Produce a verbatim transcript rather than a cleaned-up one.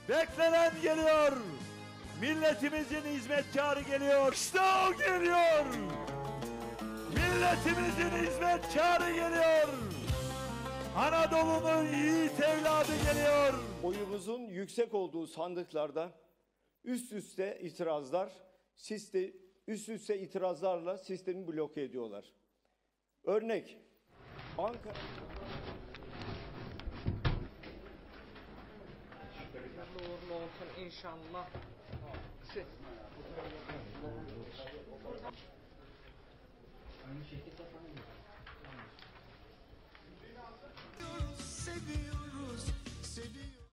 Beklenen geliyor. Milletimizin hizmetkarı geliyor. İşte o geliyor. Milletimizin hizmetkarı geliyor. Anadolu'nun yiğit evladı geliyor. Oyumuzun yüksek olduğu sandıklarda üst üste itirazlar, siste, üst üste itirazlarla sistemi bloke ediyorlar. Örnek, Ankara... Hayırlı uğurlu olsun inşallah. Siz. Seviyoruz, seviyoruz.